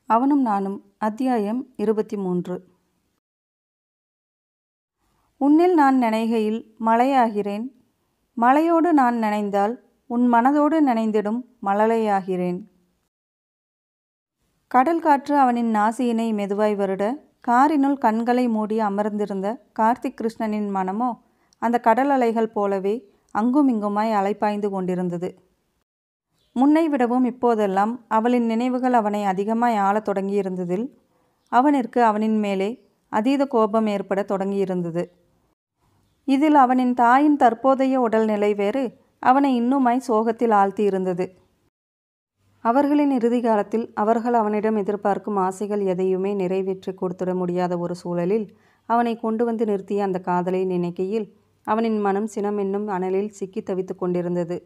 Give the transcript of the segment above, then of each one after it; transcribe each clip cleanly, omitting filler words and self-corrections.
அவனும் நானும் அத்தியாயம் 23. உன்னில் நான் நனைகையில் மழையாகிறேன், மழையோடு நான் நனைந்தால் உன் மனதோடு நனைந்திடும் மழலையாகிறேன். கடல் காற்று அவனின் நாசியினை மெதுவாய் வருட, காரினுள் கண்களை மூடி அமர்ந்திருந்த கார்த்திக் கிருஷ்ணனின் மனமோ அந்த கடல் அலைகள் போலவே அங்குமிங்குமாய் அலைப்பாய்ந்து கொண்டிருந்தது. முன்னை விடவும் இப்போதெல்லாம் அவளின் நினைவுகள் அவனை அதிகமாய் ஆளத் தொடங்கியிருந்ததில் அவனிற்கு அவனின் மேலே அதீத கோபம் ஏற்பட தொடங்கியிருந்தது. இதில் அவனின் தாயின் தற்போதைய உடல்நிலை வேறு அவனை இன்னுமாய் சோகத்தில் ஆழ்த்தியிருந்தது. அவர்களின் இறுதி காலத்தில் அவர்கள் அவனிடம் எதிர்பார்க்கும் ஆசைகள் எதையுமே நிறைவேற்றி கொடுத்துட முடியாத ஒரு சூழலில் அவனை கொண்டு வந்து நிறுத்திய அந்த காதலை நினைக்கையில் அவனின் மனம் சினம் என்னும் அனலில் சிக்கி தவித்து கொண்டிருந்தது.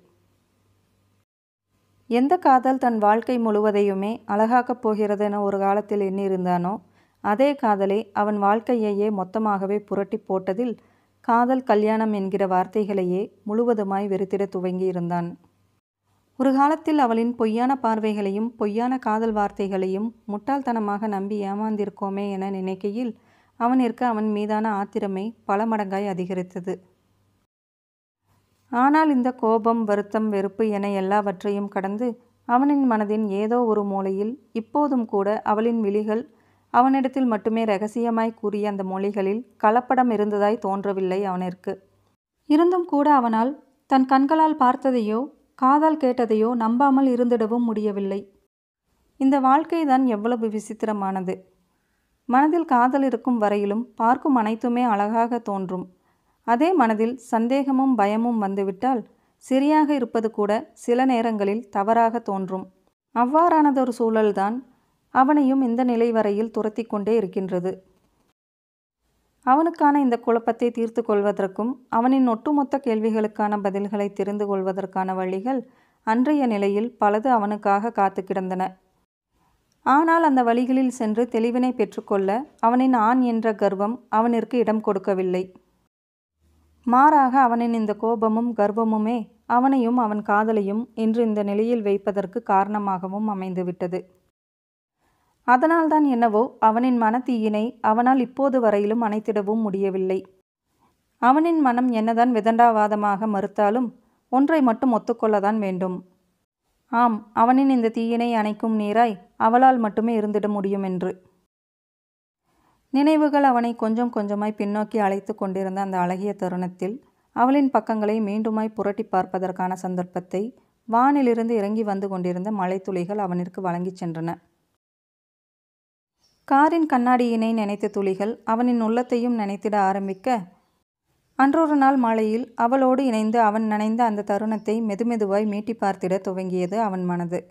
எந்த காதல் தன் வாழ்க்கை முழுவதையுமே அழகாக்கப் போகிறது என ஒரு காலத்தில் எண்ணியிருந்தானோ அதே காதலை அவன் வாழ்க்கையையே மொத்தமாகவே புரட்டி போட்டதில் காதல் கல்யாணம் என்கிற வார்த்தைகளையே முழுவதுமாய் வெறுத்திட துவங்கி இருந்தான். ஒரு காலத்தில் அவளின் பொய்யான பார்வைகளையும் பொய்யான காதல் வார்த்தைகளையும் முட்டாள்தனமாக நம்பி ஏமாந்திருக்கோமே என நினைக்கையில் அவனிற்கு அவன் மீதான ஆத்திரமே பல மடங்காய் அதிகரித்தது. ஆனால் இந்த கோபம், வருத்தம், வெறுப்பு என எல்லாவற்றையும் கடந்து அவனின் மனதின் ஏதோ ஒரு மூலையில் இப்போதும் கூட அவளின் விழிகள் அவனிடத்தில் மட்டுமே இரகசியமாய் கூறிய அந்த மொழிகளில் கலப்படம் இருந்ததாய் தோன்றவில்லை அவனிற்கு. இருந்தும் கூட அவனால் தன் கண்களால் பார்த்ததையோ காதால் கேட்டதையோ நம்பாமல் இருந்திடவும் முடியவில்லை. இந்த வாழ்க்கைதான் எவ்வளவு விசித்திரமானது! மனதில் காதல் இருக்கும் வரையிலும் பார்க்கும் அனைத்துமே அழகாக தோன்றும். அதே மனதில் சந்தேகமும் பயமும் வந்துவிட்டால் சரியாக இருப்பது கூட சில நேரங்களில் தவறாக தோன்றும். அவ்வாறானதொரு சூழல்தான் அவனையும் இந்த நிலை வரையில் துரத்தி கொண்டே இருக்கின்றது. அவனுக்கான இந்த குழப்பத்தை தீர்த்து கொள்வதற்கும் அவனின் ஒட்டுமொத்த கேள்விகளுக்கான பதில்களை தெரிந்து கொள்வதற்கான வழிகள் அன்றைய நிலையில் பலது அவனுக்காக காத்து கிடந்தன. ஆனால் அந்த வழிகளில் சென்று தெளிவினை பெற்றுக்கொள்ள அவனின் ஆண் என்ற கர்வம் அவனிற்கு இடம் கொடுக்கவில்லை. மாறாக அவனின் இந்த கோபமும் கர்வமுமே அவனையும் அவன் காதலையும் இன்று இந்த நிலையில் வைப்பதற்கு காரணமாகவும் அமைந்துவிட்டது. அதனால்தான் என்னவோ அவனின் மனத்தீயினை அவனால் இப்போது வரையிலும் அணைத்திடவும் முடியவில்லை. அவனின் மனம் என்னதான் விதண்டாவாதமாக மறுத்தாலும் ஒன்றை மட்டும் ஒத்துக்கொள்ளத்தான் வேண்டும். ஆம், அவனின் இந்த தீயினை அணைக்கும் நீராய் அவளால் மட்டுமே இருந்திட முடியும் என்று. நினைவுகள் அவனை கொஞ்சம் கொஞ்சமாய் பின்னோக்கி அழைத்து கொண்டிருந்த அந்த அழகிய தருணத்தில் அவளின் பக்கங்களை மீண்டுமாய் புரட்டி பார்ப்பதற்கான சந்தர்ப்பத்தை வானிலிருந்து இறங்கி வந்து கொண்டிருந்த மழைத்துளிகள் அவனிற்கு வழங்கி சென்றன. காரின் கண்ணாடியினை நினைத்த துளிகள் அவனின் உள்ளத்தையும் நினைத்திட ஆரம்பிக்க அன்றொரு நாள் மாலையில் அவளோடு இணைந்து அவன் நனைந்த அந்த தருணத்தை மெதுமெதுவாய் மீட்டி பார்த்திட துவங்கியது அவன் மனது.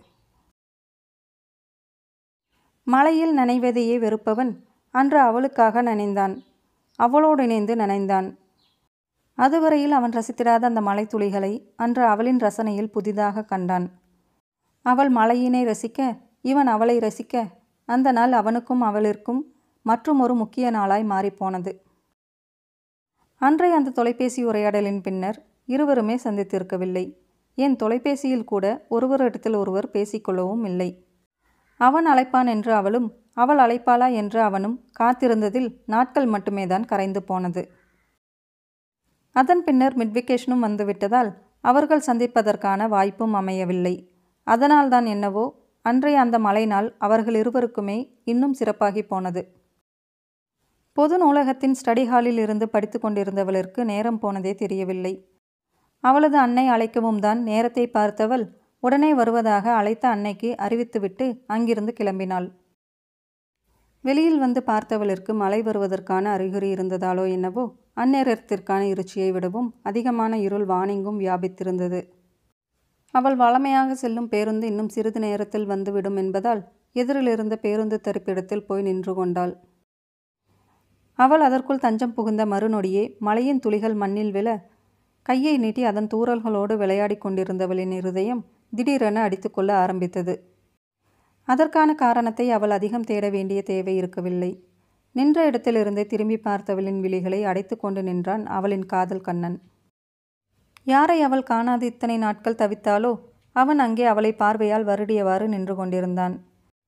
மழையில் நனைவதையே வெறுப்பவன் அன்று அவளுக்காக நனைந்தான், அவளோடு இணைந்து நனைந்தான். அதுவரையில் அவன் ரசித்திடாத அந்த மழை துளிகளை அன்று அவளின் ரசனையில் புதிதாக கண்டான். அவள் மழையினை ரசிக்க, இவன் அவளை ரசிக்க, அந்த நாள் அவனுக்கும் அவளிற்கும் மற்றும் ஒரு முக்கிய நாளாய் மாறிப்போனது. அன்றைய அந்த தொலைபேசி உரையாடலின் பின்னர் இருவருமே சந்தித்திருக்கவில்லை. ஏன், தொலைபேசியில் கூட ஒருவரிடத்தில் ஒருவர் பேசிக்கொள்ளவும் இல்லை. அவன் அழைப்பான் என்று அவளும், அவள் அழைப்பாளா என்று அவனும் காத்திருந்ததில் நாட்கள் மட்டுமே தான் கரைந்து போனது. அதன் பின்னர் மிட்வெகேஷனும் வந்துவிட்டதால் அவர்கள் சந்திப்பதற்கான வாய்ப்பும் அமையவில்லை. அதனால்தான் என்னவோ அன்றைய அந்த மழை நாள் அவர்கள் இருவருக்குமே இன்னும் சிறப்பாகி போனது. பொது நூலகத்தின் ஸ்டடி ஹாலில் இருந்து படித்து கொண்டிருந்தவளிற்கு நேரம் போனதே தெரியவில்லை. அவளது அன்னை அழைக்கவும் தான் நேரத்தை பார்த்தவள் உடனே வருவதாக அழைத்த அன்னைக்கு அறிவித்துவிட்டு அங்கிருந்து கிளம்பினாள். வெளியில் வந்து பார்த்தவளிற்கு மழை வருவதற்கான அறிகுறி இருந்ததாலோ என்னவோ அந்நேரத்திற்கான இருச்சியை விடவும் அதிகமான இருள் வானிங்கும் வியாபித்திருந்தது. அவள் வழமையாக செல்லும் பேருந்து இன்னும் சிறிது நேரத்தில் வந்துவிடும் என்பதால் எதிரிலிருந்த பேருந்து தரிப்பிடத்தில் போய் நின்று கொண்டாள். அவள் அதற்குள் தஞ்சம் புகுந்த மறுநொடியே மழையின் துளிகள் மண்ணில் விழ கையை நீட்டி அதன் தூறல்களோடு விளையாடி கொண்டிருந்தவளின் இருதயம் திடீரென அடித்துக்கொள்ள ஆரம்பித்தது. அதற்கான காரணத்தை அவள் அதிகம் தேட வேண்டிய தேவை இருக்கவில்லை. நின்ற இடத்திலிருந்தே திரும்பி பார்த்தவளின் விழிகளை அடைத்து கொண்டு நின்றான் அவளின் காதல் கண்ணன். யாரை அவள் காணாது இத்தனை நாட்கள் தவித்தாலோ அவன் அங்கே அவளை பார்வையால் வருடியவாறு நின்று கொண்டிருந்தான்.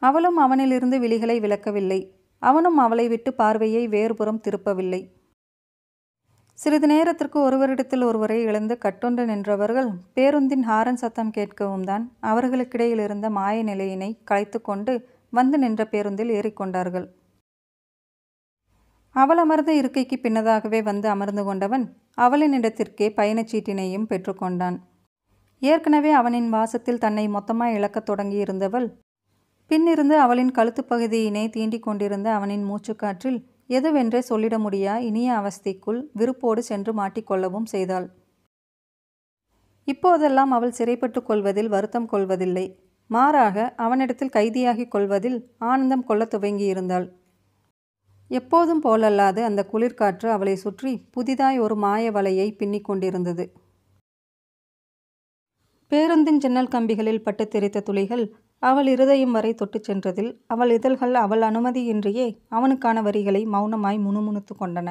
அவளும் அவனிலிருந்து விழிகளை விலக்கவில்லை. அவனும் அவளை விட்டு பார்வையை வேறுபுறம் திருப்பவில்லை. சிறிது நேரத்திற்கு ஒருவரிடத்தில் ஒருவரை இழந்து கட்டொன்று நின்றவர்கள் பேருந்தின் ஹாரன் சத்தம் கேட்கவும் தான் அவர்களுக்கிடையில் இருந்த மாய நிலையினை கலைத்து கொண்டு வந்து நின்ற பேருந்தில் ஏறிக்கொண்டார்கள். அவள் அமர்ந்த இருக்கைக்கு பின்னதாகவே வந்து அமர்ந்து கொண்டவன் அவளின் இடத்திற்கே பயணச்சீட்டினையும் பெற்றுக்கொண்டான். ஏற்கனவே அவனின் வாசத்தில் தன்னை மொத்தமாய் இழக்கத் தொடங்கி இருந்தவள் பின்னிருந்து அவளின் கழுத்து பகுதியினை தீண்டிக் கொண்டிருந்த அவனின் மூச்சுக்காற்றில் எதுவென்றே சொல்லிட முடியா இனிய அவஸ்தைக்குள் விருப்போடு சென்று மாட்டிக்கொள்ளவும் செய்தாள். இப்போதெல்லாம் அவள் சிறைப்பட்டு கொள்வதில் வருத்தம் கொள்வதில்லை. மாறாக அவனிடத்தில் கைதியாகி கொள்வதில் ஆனந்தம் கொள்ள துவங்கியிருந்தாள். எப்போதும் போலல்லாது அந்த குளிர்காற்று அவளை சுற்றி புதிதாய் ஒரு மாய வலையை பின்னிக் கொண்டிருந்தது. பேருந்தின் ஜன்னல் கம்பிகளில் பட்டு தெரித்த துளிகள் அவள் இருதயம் வரை தொட்டு சென்றதில் அவள் இதழ்கள் அவள் அனுமதியின்றியே அவனுக்கான வரிகளை மௌனமாய் முணுமுணுத்து கொண்டன.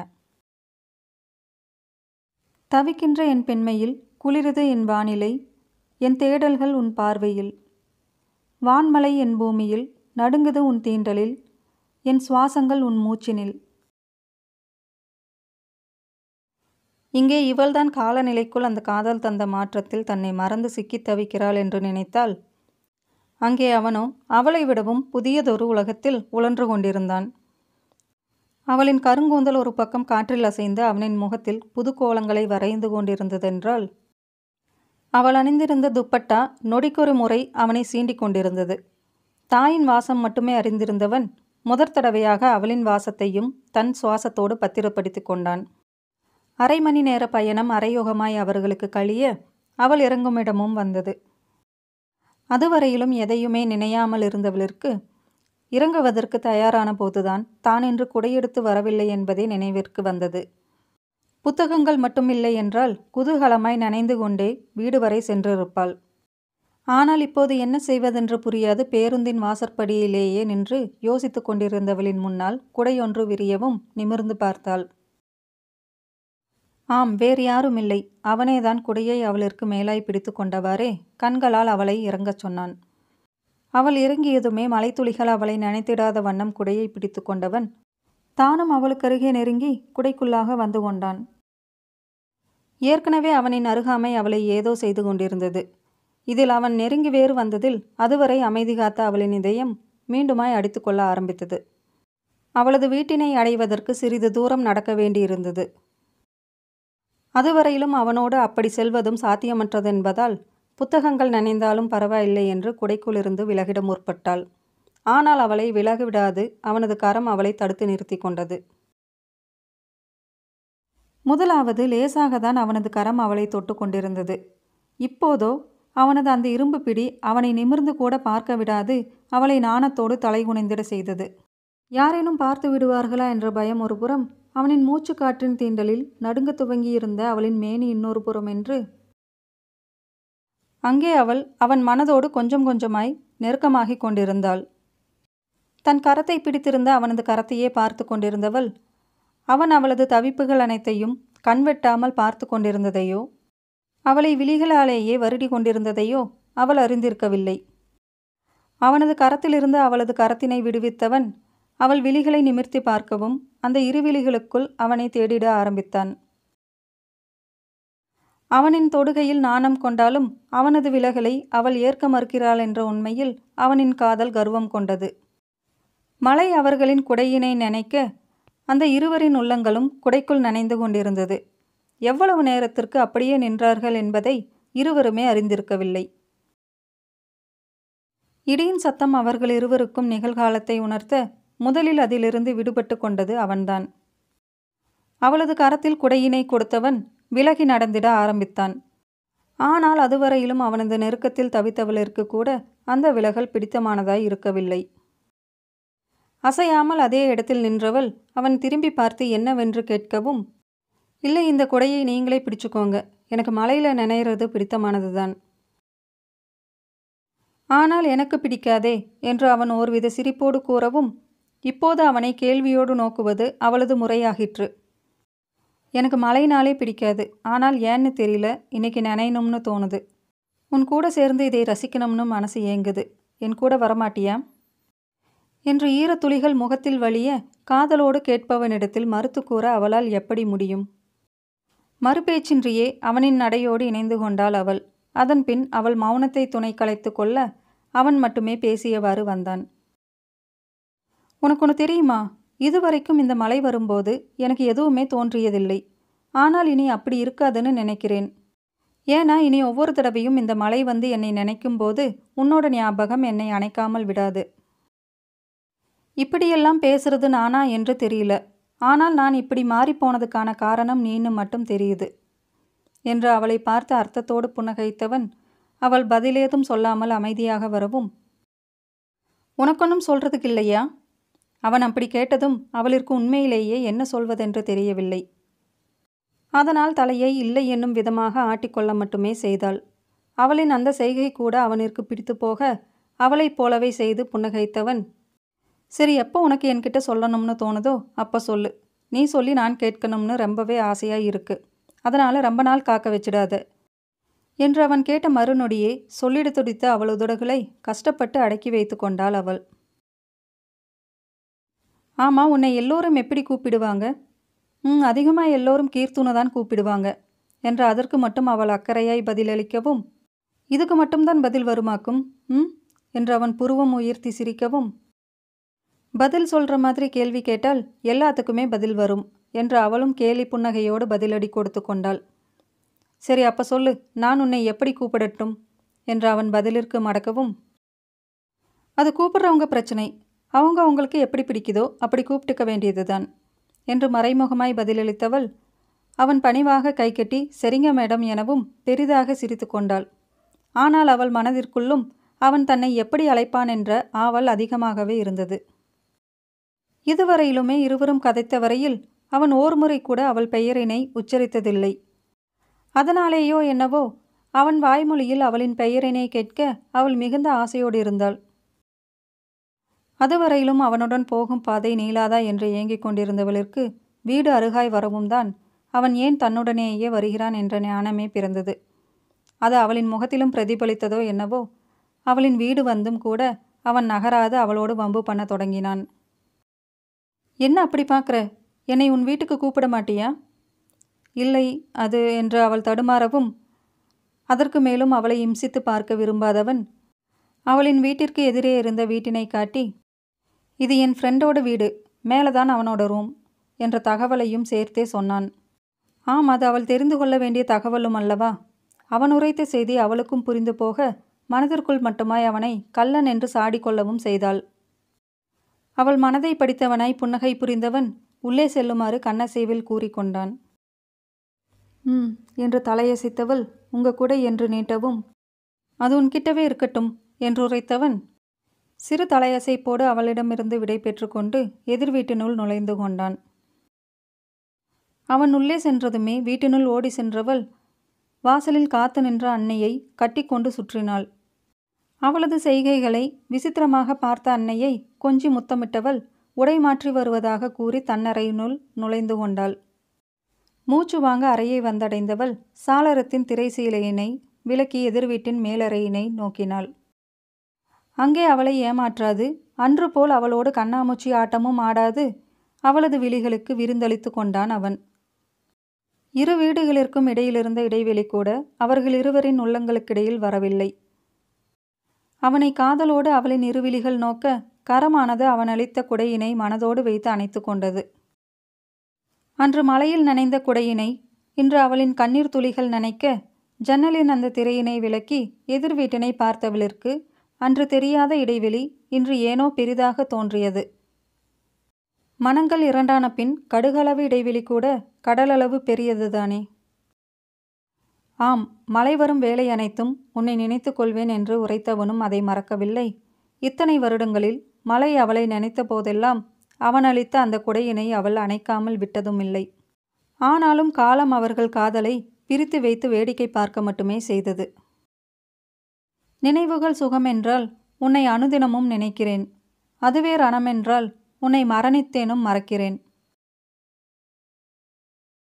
தவிக்கின்ற என் பெண்மையில் குளிருது என் வானிலை, என் தேடல்கள் உன் பார்வையில், வான்மலை என் பூமியில் நடுங்குது உன் தீண்டலில், என் சுவாசங்கள் உன் மூச்சினில். இங்கே இவள்தான் காலநிலைக்குள் அந்த காதல் தந்த மாற்றத்தில் தன்னை மறந்து சிக்கித் தவிக்கிறாள் என்று நினைத்தாள். அங்கே அவனோ அவளை விடவும் புதியதொரு உலகத்தில் உழன்று கொண்டிருந்தான். அவளின் கருங்கூந்தல் ஒரு பக்கம் காற்றில் அசைந்து அவனின் முகத்தில் புது கோலங்களை வரைந்து கொண்டிருந்ததென்றால் அவள் அணிந்திருந்த துப்பட்டா நொடிக்கொரு முறை அவனை சீண்டிக் கொண்டிருந்தது. தாயின் வாசம் மட்டுமே அறிந்திருந்தவன் முதற் தடவையாக அவளின் வாசத்தையும் தன் சுவாசத்தோடு பத்திரப்படுத்தி கொண்டான். அரை மணி நேர பயணம் அரையோகமாய் அவர்களுக்கு கழிய அவள் இறங்கும் இடமும் வந்தது. அதுவரையிலும் எதையுமே நினையாமல் இருந்தவளிற்கு இறங்குவதற்கு தயாரான போதுதான் தான் இன்று குடையெடுத்து வரவில்லை என்பதே நினைவிற்கு வந்தது. புத்தகங்கள் மட்டும் இல்லை என்றால் குதூகலமாய் நனைந்து கொண்டே வீடு வரை சென்றிருப்பாள். ஆனால் இப்போது என்ன செய்வதென்று புரியாது பேருந்தின் வாசற்படியிலேயே நின்று யோசித்து கொண்டிருந்தவளின் முன்னால் குடையொன்று விரியவும் நிமிர்ந்து பார்த்தாள். ஆம், வேறு யாரும் இல்லை. அவனேதான் குடையை அவளிற்கு மேலாய் பிடித்து கொண்டவாறே கண்களால் அவளை இறங்கச் சொன்னான். அவள் இறங்கியதுமே மலைத்துளிகள் அவளை நனைத்திடாத வண்ணம் குடையை பிடித்து கொண்டவன் தானும் அவளுக்கருகே நெருங்கி குடைக்குள்ளாக வந்து கொண்டான். ஏற்கனவே அவனின் அருகாமை அவளை ஏதோ செய்து கொண்டிருந்தது. இதில் அவன் நெருங்கி வேறு வந்ததில் அதுவரை அமைதி காத்த அவளின் இதயம் மீண்டுமாய் அடித்து கொள்ள ஆரம்பித்தது. அவளது வீட்டினை அடைவதற்கு சிறிது தூரம் நடக்க வேண்டியிருந்தது. அதுவரையிலும் அவனோடு அப்படி செல்வதும் சாத்தியமற்றதென்பதால் புத்தகங்கள் நனைந்தாலும் பரவாயில்லை என்று குடைக்குள்ளிருந்து விலகிட முற்பட்டாள். ஆனால் அவளை விலகிவிடாது அவனது கரம் அவளை தடுத்து நிறுத்தி கொண்டது. முதலாவது லேசாகத்தான் அவனது கரம் அவளை தொட்டு கொண்டிருந்தது. இப்போதோ அவனது அந்த இரும்பு பிடி அவனை நிமிர்ந்து கூட பார்க்க விடாது அவளை நாணத்தோடு தலைகுனிந்திட செய்தது. யாரேனும் பார்த்து விடுவார்களா என்ற பயம் ஒரு புறம், அவனின் மூச்சு காற்றின் தீண்டலில் நடுங்க துவங்கியிருந்த அவளின் மேனி இன்னொரு புறம் என்று அங்கே அவள் அவன் மனதோடு கொஞ்சம் கொஞ்சமாய் நெருக்கமாகிக் கொண்டிருந்தாள். தன் கரத்தை பிடித்திருந்த அவனது கரத்தையே பார்த்து கொண்டிருந்தவள் அவன் அவளது தவிப்புகள் அனைத்தையும் கண்வெட்டாமல் பார்த்து கொண்டிருந்ததையோ அவளை விழிகளாலேயே வருடி கொண்டிருந்ததையோ அவள் அறிந்திருக்கவில்லை. அவனது கரத்திலிருந்து அவளது கரத்தினை விடுவித்தவன் அவள் விழிகளை நிமிர்த்தி பார்க்கவும் அந்த இரு விழிகளுக்குள் அவனை தேடிட ஆரம்பித்தான். அவனின் தொடுகையில் நாணம் கொண்டாலும் அவனது விலகலை அவள் ஏற்க மறுக்கிறாள் என்ற உண்மையில் அவனின் காதல் கர்வம் கொண்டது. மழை அவர்களின் குடையினை நனைக்க அந்த இருவரின் உள்ளங்களும் குடைக்குள் நனைந்து கொண்டிருந்தது. எவ்வளவு நேரத்திற்கு அப்படியே நின்றார்கள் என்பதை இருவருமே அறிந்திருக்கவில்லை. இடியின் சத்தம் அவர்கள் இருவருக்கும் நிகழ்காலத்தை உணர்த்த முதலில் அதிலிருந்து விடுபட்டு கொண்டது அவன்தான். அவளது கரத்தில் குடையினை கொடுத்தவன் விலகி நடந்திட ஆரம்பித்தான். ஆனால் அதுவரையிலும் அவனது நெருக்கத்தில் தவித்தவளிற்கு கூட அந்த விலகல் பிடித்தமானதாய் இருக்கவில்லை. அசையாமல் அதே இடத்தில் நின்றவள் அவன் திரும்பி பார்த்து என்னவென்று கேட்கவும், இல்லை, இந்த குடையை நீங்களே பிடிச்சுக்கோங்க, எனக்கு மழையில் நனைகிறது பிடித்தமானதுதான். ஆனால் எனக்கு பிடிக்காதே என்று அவன் ஓர்வித சிரிப்போடு கூறவும் இப்போது அவனை கேள்வியோடு நோக்குவது அவளது முறையாகிற்று. எனக்கு மழைனாலே பிடிக்காது, ஆனால் ஏன்னு தெரியல, இன்னைக்கு நனையணும்னு தோணுது. உன் கூட சேர்ந்து இதை ரசிக்கணும்னு மனசு ஏங்குது. என் கூட வரமாட்டியா? என்று ஈரத்துளிகள் முகத்தில் வழிய காதலோடு கேட்பவனிடத்தில் மறுத்து கூற அவளால் எப்படி முடியும்? மறுபேச்சின்றியே அவனின் நடையோடு இணைந்து கொண்டாள் அவள். அதன்பின் அவள் மௌனத்தை துணை கலைத்து கொள்ள அவன் மட்டுமே பேசியவாறு வந்தான். உனக்கு ஒன்று தெரியுமா? இதுவரைக்கும் இந்த மழை வரும்போது எனக்கு எதுவுமே தோன்றியதில்லை. ஆனால் இனி அப்படி இருக்காதுன்னு நினைக்கிறேன். ஏன்னா இனி ஒவ்வொரு தடவையும் இந்த மழை வந்து என்னை நினைக்கும் போது உன்னோட ஞாபகம் என்னை அணைக்காமல் விடாது. இப்படியெல்லாம் பேசுறது நானா என்று தெரியல. ஆனால் நான் இப்படி மாறிப்போனதுக்கான காரணம் நீன்னு மட்டும் தெரியுது என்று அவளை பார்த்து அர்த்தத்தோடு புன்னகைத்தவன் அவள் பதிலேதும் சொல்லாமல் அமைதியாக வரவும், உனக்கொன்னும் சொல்றதுக்கு இல்லையா? அவன் அப்படி கேட்டதும் அவளிற்கு உண்மையிலேயே என்ன சொல்வதென்று தெரியவில்லை. அதனால் தலையை இல்லை என்னும் விதமாக ஆட்டிக்கொள்ள மட்டுமே செய்தாள். அவளின் அந்த செய்கை கூட அவனிற்கு பிடித்து போக அவளைப் போலவே செய்து புன்னகைத்தவன், சரி, எப்போ உனக்கு என்கிட்ட சொல்லணும்னு தோணுதோ அப்போ சொல்லு. நீ சொல்லி நான் கேட்கணும்னு ரொம்பவே ஆசையாக இருக்கு. அதனால் ரொம்ப நாள் காக்க வச்சிடாத என்று அவன் கேட்ட மறுநொடியே சொல்லிடு துடித்த அவள் உதடுகளை கஷ்டப்பட்டு அடக்கி வைத்து கொண்டாள் அவள். ஆமாம், உன்னை எல்லோரும் எப்படி கூப்பிடுவாங்க? அதிகமாக எல்லோரும் கீர்த்துன்னு தான் கூப்பிடுவாங்க என்று அதற்கு மட்டும் அவள் அக்கறையாய் பதிலளிக்கவும், இதுக்கு மட்டும்தான் பதில் வருமாக்கும் என்று அவன் புருவம் உயர்த்தி சிரிக்கவும், பதில் சொல்கிற மாதிரி கேள்வி கேட்டால் எல்லாத்துக்குமே பதில் வரும் என்று அவளும் கேலி புன்னகையோடு பதிலடி கொடுத்து கொண்டாள். சரி, அப்போ சொல்லு, நான் உன்னை எப்படி கூப்பிடட்டும் என்று அவன் பதிலிற்கு மடக்கவும், அது கூப்பிட்றவங்க பிரச்சனை. அவங்க அவங்களுக்கு எப்படி பிடிக்குதோ அப்படி கூப்பிட்டுக்க வேண்டியது தான் என்று மறைமுகமாய் பதிலளித்தவள் அவன் பணிவாக கைகட்டி சரிங்க மேடம் எனவும் பெரிதாக சிரித்து கொண்டாள். ஆனால் அவள் மனதிற்குள்ளும் அவன் தன்னை எப்படி அழைப்பான் என்ற ஆவல் அதிகமாகவே இருந்தது. இதுவரையிலுமே இருவரும் கதைத்த வரையில் அவன் ஓர்முறை கூட அவள் பெயரினை உச்சரித்ததில்லை. அதனாலேயோ என்னவோ அவன் வாய்மொழியில் அவளின் பெயரினை கேட்க அவள் மிகுந்த ஆசையோடு இருந்தாள். அதுவரையிலும் அவனுடன் போகும் பாதை நீளாதா என்று ஏங்கிக் கொண்டிருந்தவளிற்கு வீடு அருகாய் வரவும் தான் அவன் ஏன் தன்னுடனேயே வருகிறான் என்ற ஞானமே பிறந்தது. அது அவளின் முகத்திலும் பிரதிபலித்ததோ என்னவோ, அவளின் வீடு வந்தும் கூட அவன் நகராது அவளோடு வம்பு பண்ண தொடங்கினான். என்ன அப்படி பார்க்குற? என்னை உன் வீட்டுக்கு கூப்பிட மாட்டியா? இல்லை, அது என்று அவள் தடுமாறவும், அதற்கு மேலும் அவளை இம்சித்து பார்க்க விரும்பாதவன் அவளின் வீட்டிற்கு எதிரே இருந்த வீட்டினை காட்டி, இது என் ஃப்ரெண்டோட வீடு, மேலதான் அவனோட ரூம் என்ற தகவலையும் சேர்த்தே சொன்னான். ஆம், அது அவள் தெரிந்து கொள்ள வேண்டிய தகவலும் அல்லவா? அவன் உரைத்த செய்தி அவளுக்கும் புரிந்து போக மனதிற்குள் மட்டுமாய் அவனை கள்ளன் என்று சாடிக்கொள்ளவும் செய்தாள். அவள் மனதை படித்தவனாய் புன்னகை புரிந்தவன் உள்ளே செல்லுமாறு கண்ணசைவில் கூறிக்கொண்டான். என்று தலையசைத்தவள் உங்க கூட என்று நீட்டவும், அது உன்கிட்டவே இருக்கட்டும் என்று உரைத்தவன் சிறு தலையசைப்போடு அவளிடமிருந்து விடை பெற்று கொண்டு எதிர் வீட்டினுள் நுழைந்து கொண்டான். அவன் உள்ளே சென்றதுமே வீட்டினுள் ஓடி சென்றவள் வாசலில் காத்து நின்ற அன்னையை கட்டிக்கொண்டு சுற்றினாள். அவளது செய்கைகளை விசித்திரமாக பார்த்த அன்னையை கொஞ்சி முத்தமிட்டவள் உடை மாற்றி வருவதாக கூறி தன்னறையினுள் நுழைந்து கொண்டாள். மூச்சு வாங்க அறையை வந்தடைந்தவள் சாளரத்தின் திரை சீலையினை விலக்கி எதிர் வீட்டின் மேலறையினை நோக்கினாள். அங்கே அவளை ஏமாற்றாது, அன்று போல் அவளோடு கண்ணாமூச்சி ஆட்டமும் ஆடாது அவளது விழிகளுக்கு விருந்தளித்து கொண்டான் அவன். இரு வீடுகளிற்கும் இடையிலிருந்த இடைவெளி கூட அவர்கள் இருவரின் உள்ளங்களுக்கிடையில் வரவில்லை. அவனை காதலோடு அவளின் இருவிழிகள் நோக்க கரமானது அவன் அளித்த குடையினை மனதோடு வைத்து அணைத்து கொண்டது. அன்று மழையில் நனைந்த குடையினை இன்று அவளின் கண்ணீர் துளிகள் நனைக்க ஜன்னலின் அந்த திரையினை விலக்கி எதிர் வீட்டினை பார்த்தவளிற்கு அன்று தெரியாத இடைவெளி இன்று ஏனோ பெரிதாக தோன்றியது. மனங்கள் இரண்டான பின் கடுகளவு இடைவெளி கூட கடலளவு பெரியதுதானே. ஆம், மழை வரும் வேலை அனைத்தும் உன்னை நினைத்து கொள்வேன் என்று உரைத்தவனும் அதை மறக்கவில்லை. இத்தனை வருடங்களில் மழை அவளை நினைத்த போதெல்லாம் அவன் அளித்த அந்த குடையினை அவள் அணைக்காமல் விட்டதும் இல்லை. ஆனாலும் காலம் அவர்கள் காதலை பிரித்து வைத்து வேடிக்கை பார்க்க மட்டுமே செய்தது. நினைவுகள் சுகமென்றால் உன்னை அனுதினமும் நினைக்கிறேன், அதுவே ரணமென்றால் உன்னை மரணித்தேனும் மறக்கிறேன்.